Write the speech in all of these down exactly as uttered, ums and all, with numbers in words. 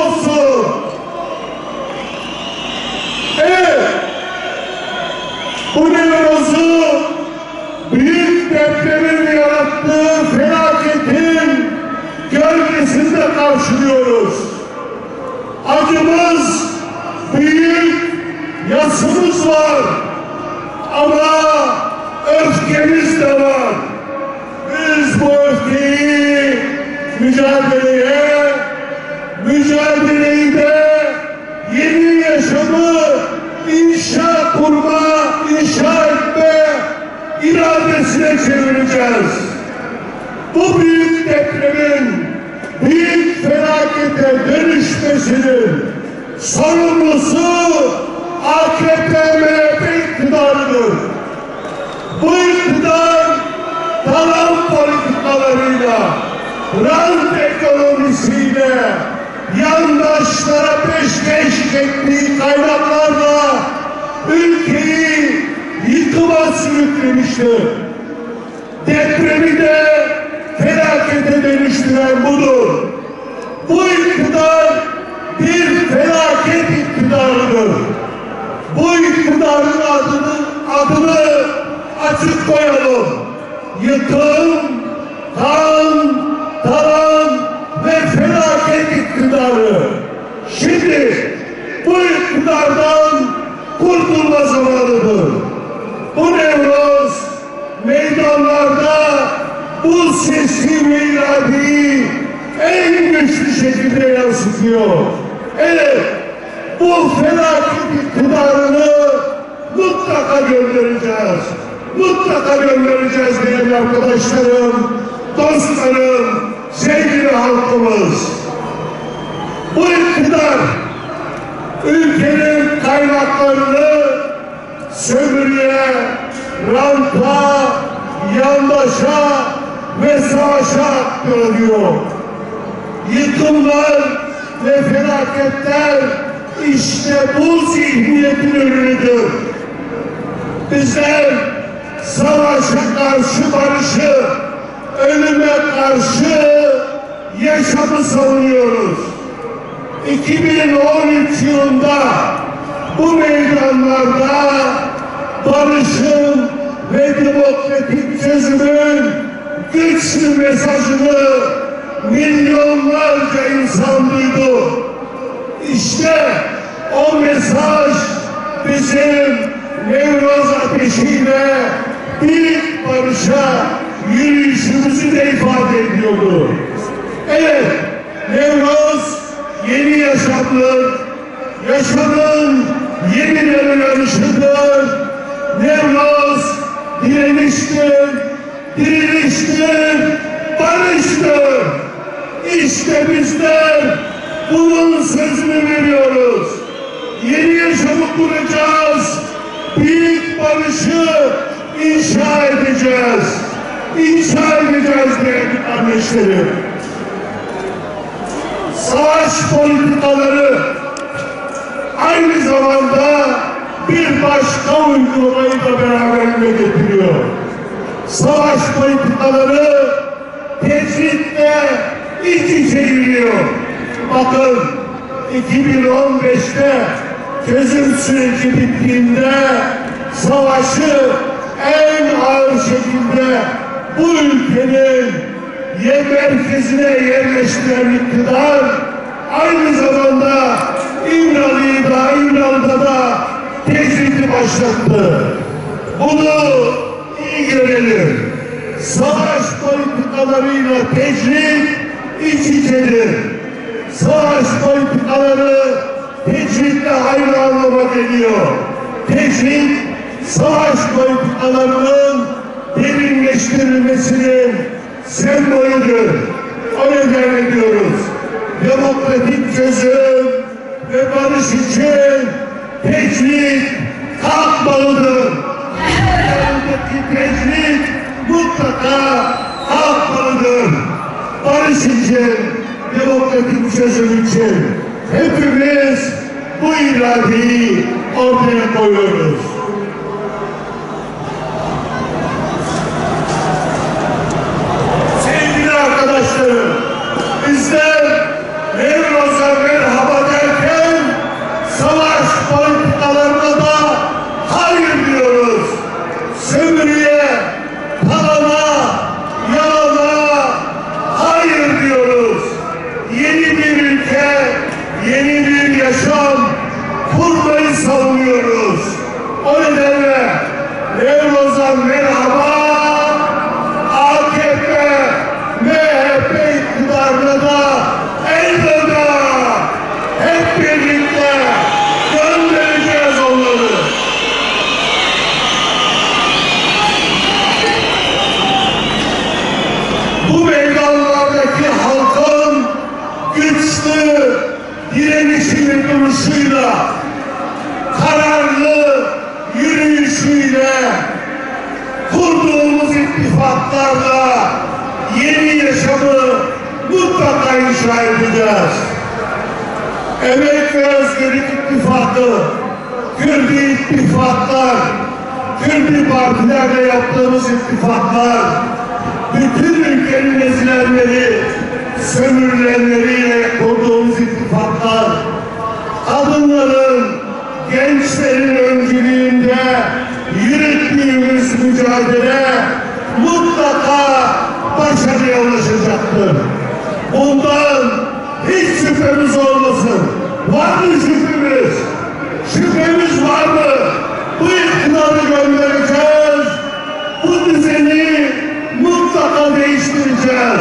olsun. Evet, bu Nevruz'u büyük depremin yarattığı felaketin gölgesinde karşılıyoruz. Acımız büyük, yasımız var ama öfkemiz de var. Biz bu öfkeyi mücadeleye, mücadeleyi de yeni yaşamı inşa kurma, inşa etme iradesine çevireceğiz. Bu büyük depremin büyük felakete dönüşmesinin sorumlusu A K P M H P iktidarıdır. Bu iktidar talan politikalarıyla, rant ekonomisiyle, yandaşlara peşkeş çektiği kaynaklarla ülkeyi yıkıma sürüklemiştir. Depremi de felakete dönüştüren budur. Bu iktidar bir felaket iktidarıdır. Bu iktidarın adını, adını açık koyalım. Yıkım, kan, talan ve felaket iktidarı. Şimdi bu iktidardan kurtulma zamanıdır. Bu Nevruz meydanlarda bu sesi ve iradeyi en güçlü şekilde yansıtıyor. Evet, bu felaket iktidarını mutlaka göndereceğiz. Mutlaka göndereceğiz değerli arkadaşlarım, dostlarım, sevgili halkımız. Bu iktidar ülkenin kaynaklarını sömürüye, ranta, yandaşa ve savaşa aktarıyor. Yıkımlar ve felaketler işte bu zihniyetin ürünüdür. Bizler savaşa karşı barışı, ölüme karşı yaşamı savunuyoruz. iki bin on üç yılında bu meydanlarda barışın ve demokratik çözümün güçlü mesajını milyonlarca insan duydu. İşte o mesaj bizim Nevruz ateşiyle büyük barışa yürüyüşümüzü de ifade ediyordu. Evet, Nevruz yeni yaşamdır, yaşamın yeniden uyanışıdır. Nevruz direniştir, direniştir, barıştır. İşte bizler bunun sözünü veriyoruz. Yeni yaşamı kuracağız, büyük barışı inşa edeceğiz. İnşa edeceğiz değerli kardeşlerim. Savaş politikaları aynı zamanda bir başka uygulamayı da beraberinde getiriyor. Savaş politikaları tecritle iç içe yürüyor. Bakın iki bin on beşte çözüm süreci bittiğinde savaşı en ağır şekilde bu ülkenin merkezine yerleştiren iktidar aynı zamanda İmralı'yı da İmralı'da da tecridi başlattı. Bunu iyi görelim. Savaş politikalarıyla tecrit iç içedir. Savaş politikaları tecritle aynı anlama geliyor. Tecrit, savaş politikalarının derinleştirilmesinin sembolüdür. O nedenle diyoruz. Demokratik çözüm ve barış için tecrit kalkmalıdır. Yanındaki tecrit mutlaka kalkmalıdır. Barış için, demokratik çözüm için hepimiz bu iradeyi ortaya koyuyoruz. Sevgili arkadaşlarım, bizler Nevruz'a merhaba savaşlarına da elveda hep birlikte göndereceğiz onları. Bu meydanlardaki halkın güçlü direnişini duruşuyla, kararlı yürüyüşüyle, kurduğumuz ittifaklarla yeni yaşamı mutlaka inşa edeceğiz. Emek ve Özgürlük İttifakı, Kürdi ittifaklar, Kürdi partilerle yaptığımız ittifaklar, bütün ülkenin ezilenleri, sömürülenleriyle kurduğumuz ittifaklar, kadınların, gençlerin öncülüğünde yürüttüğümüz mücadele mutlaka başarıya ulaşacaktır. Bundan hiç şüphemiz olmasın. Var mı şüphemiz? Şüphemiz var mı? Bu iktidarı göndereceğiz. Bu düzeni mutlaka değiştireceğiz.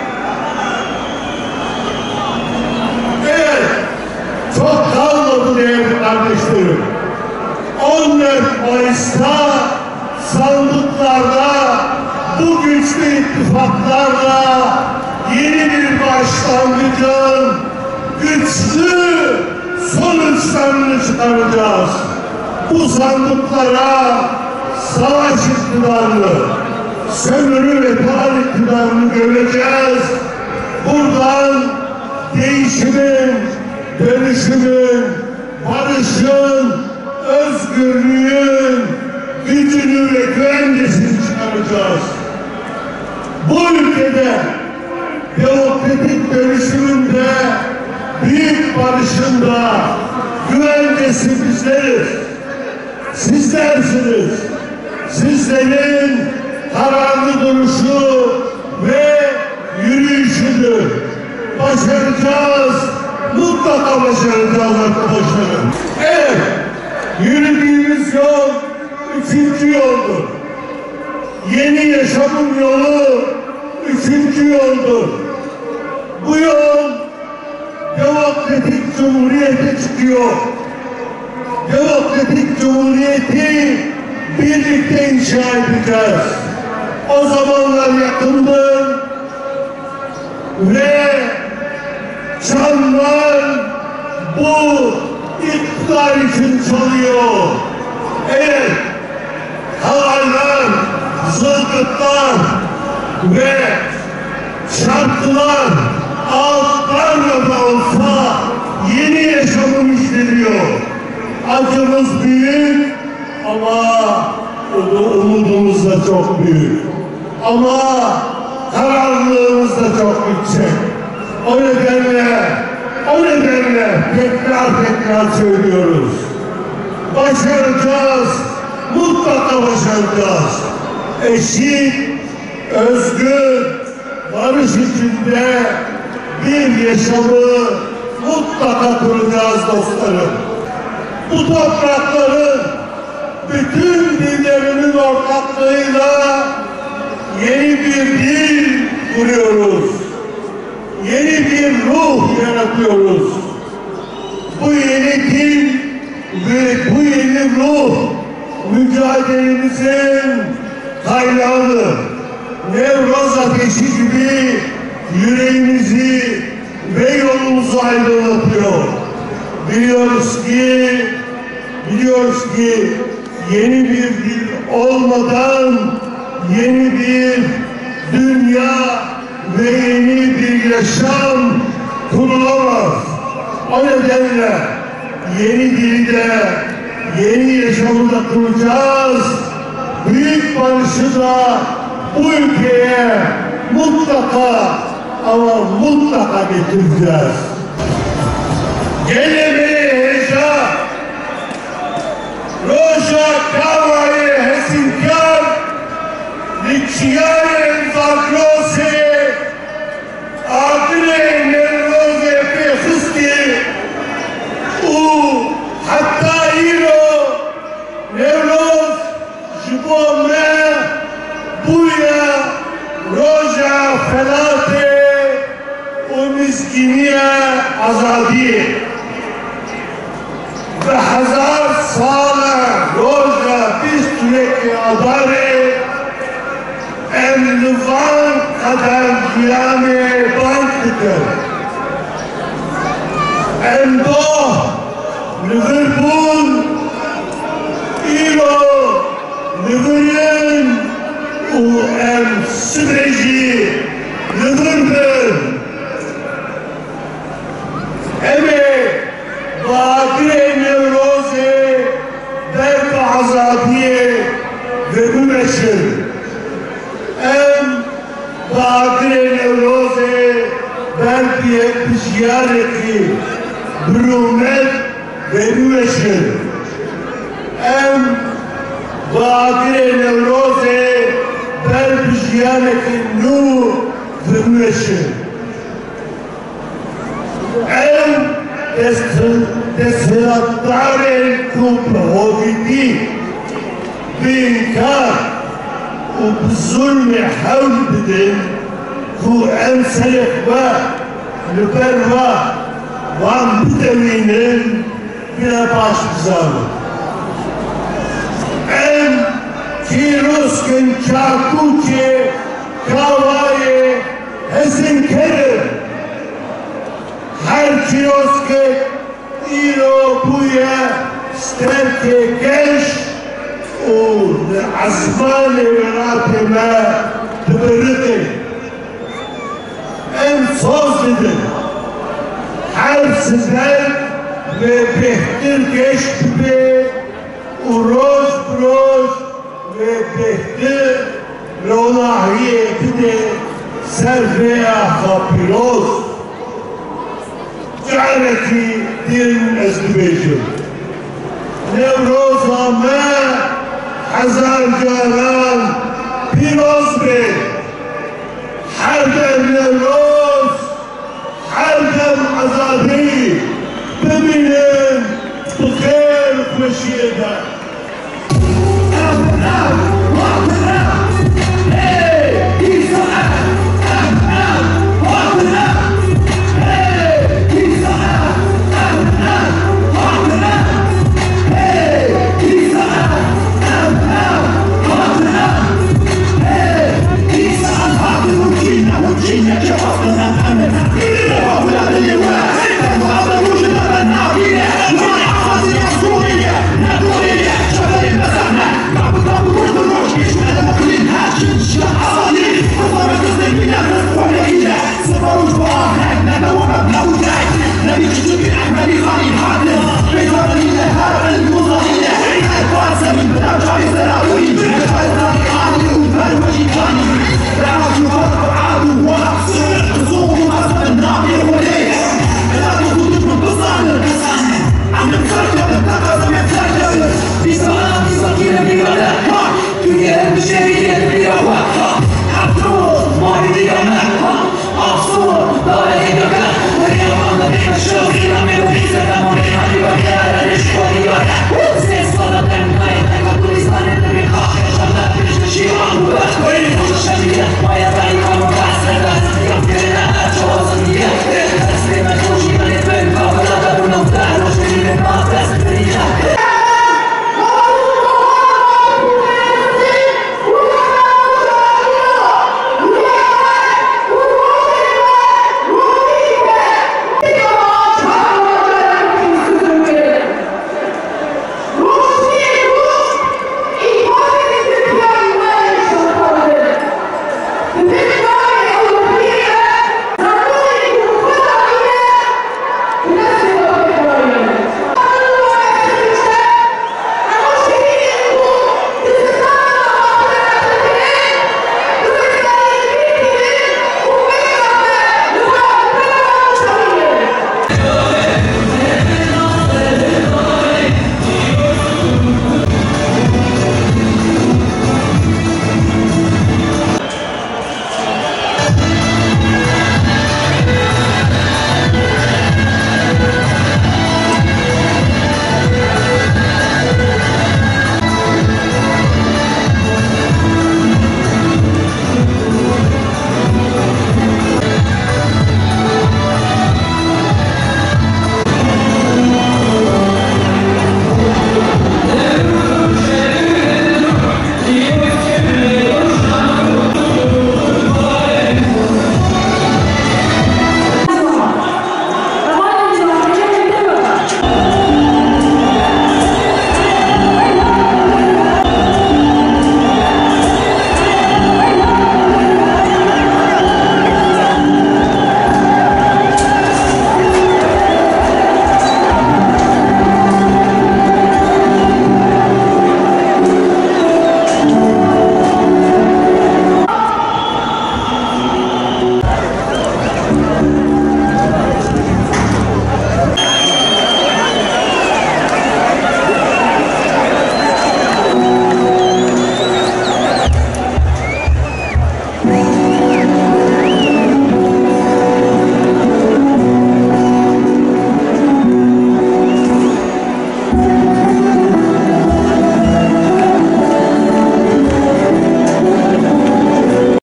Evet, çok kalmadı değerli kardeşlerim. on dört Mayıs'ta sandıklarda bu güçlü ittifaklarla yeni bir başlangıcın güçlü sonuçlarını çıkaracağız. Bu sandıklara savaş iktidarını, sömürü ve terör iktidarını göreceğiz. Buradan değişimin, dönüşümün, barışın, özgürlüğün gücünü ve güvencesini çıkaracağız. Bu ülkede demokratik dönüşümünde, büyük barışında güvencesi bizleriz. Sizlersiniz. Sizlerin kararlı duruşu ve yürüyüşüdür. Başaracağız. Mutlaka başaracağız arkadaşlarım. Evet, yürüdüğümüz yol üçüncü yoldur. Yeni yaşamın yolu üçüncü yoldur. Bu yol demokratik cumhuriyete çıkıyor. Demokratik cumhuriyeti birlikte inşa edeceğiz. O zamanlar yakındır ve çanlar bu iktidar için çalıyor. Evet, havarlar, zılgıtlar ve şarkılar altlarla da olsa yeni yaşamın işleniyor. Acımız büyük ama umudumuz da çok büyük. Ama kararlılığımız da çok yüksek. O nedenle, o nedenle tekrar tekrar söylüyoruz. Başaracağız, mutlaka başaracağız. Eşit, özgür, barış içinde bir yaşamı mutlaka kuracağız dostlarım. Bu toprakların bütün dillerinin ortaklığıyla yeni bir dil kuruyoruz. Yeni bir ruh yaratıyoruz. Bu yeni dil ve bu yeni ruh mücadelemizin kaynağıdır. Nevroz ateşi gibi yüreğimizi ve yolumuzu aydınlatıyor. Biliyoruz ki, biliyoruz ki yeni bir dil olmadan yeni bir dünya ve yeni bir yaşam kurulamaz. O nedenle yeni dilde, yeni yaşamı da kuracağız. Büyük barışı da bu ülkeye mutlaka ama mutlaka getireceğiz. Gelmeli heyecan, Roja Kavai Hesinkar, Nikşiyanen Zakrose, Adile Nevroze Pehisti, U Hatta İro, Nevroz, Jibome, Buya, Roja Felate, فلسطینیه آزادی به هزار سال روز بیست و یک آذر امروان قدر گیران بانک بکن امدو لیورپول ایرو لیورین و ام سبرجی لیورپول امی باقی نوروز درک آزادی و بومشن ام باقی نوروز درک بشیارکی برومت و بومشن ام باقی نوروز درک بشیارکی نو و بومشن ام دستهدار کوب هویدی بإنكار وبظلم حول بدن كو أمسلك با لبروا وعم بدوينن بلا باش بزاوة ام كيروس كن شاكوكي كاواي هزن كرم هر کیوسک ایرو بویا سترک گش و عزمان ورات ما تبرده ام سوز دیدن هر سزن و بهتر گشت به و روز بروز و بهتر روناهی بده سرفه خاپیروز جعلتي دين أزدبيشن نوروز ما حزار جاران بيروز بي حردم نوروز حردم عزابي ببينن بخير ومشيئة Let me